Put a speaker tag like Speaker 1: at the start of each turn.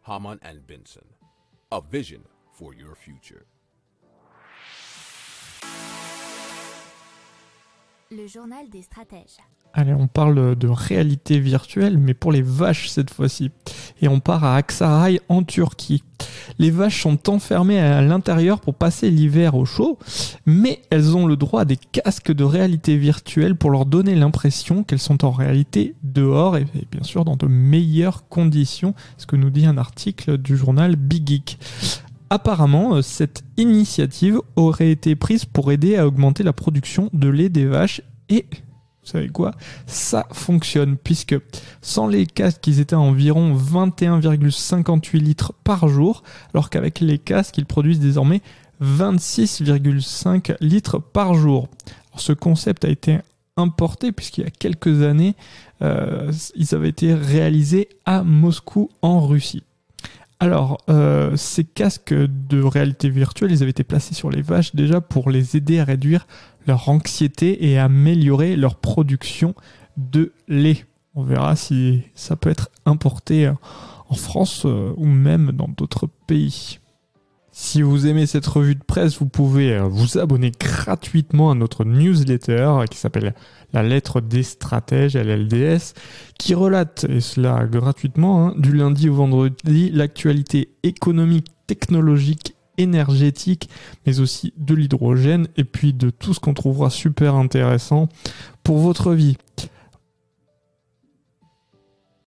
Speaker 1: Hamann and Benson. A vision for your future.
Speaker 2: Le journal des stratèges.
Speaker 3: Allez, on parle de réalité virtuelle, mais pour les vaches cette fois-ci. Et on part à Aksaray en Turquie. Les vaches sont enfermées à l'intérieur pour passer l'hiver au chaud, mais elles ont le droit à des casques de réalité virtuelle pour leur donner l'impression qu'elles sont en réalité dehors et bien sûr dans de meilleures conditions, ce que nous dit un article du journal Big Geek. Apparemment, cette initiative aurait été prise pour aider à augmenter la production de lait des vaches et... Vous savez quoi ? Ça fonctionne puisque sans les casques, ils étaient à environ 21,58 litres par jour, alors qu'avec les casques, ils produisent désormais 26,5 litres par jour. Alors, ce concept a été importé puisqu'il y a quelques années, ils avaient été réalisés à Moscou en Russie. Alors, ces casques de réalité virtuelle, ils avaient été placés sur les vaches déjà pour les aider à réduire leur anxiété et à améliorer leur production de lait. On verra si ça peut être importé en France ou même dans d'autres pays. Si vous aimez cette revue de presse, vous pouvez vous abonner gratuitement à notre newsletter qui s'appelle La Lettre des Stratèges, LLDS, qui relate, et cela gratuitement, du lundi au vendredi, l'actualité économique, technologique, énergétique, mais aussi de l'hydrogène et puis de tout ce qu'on trouvera super intéressant pour votre vie.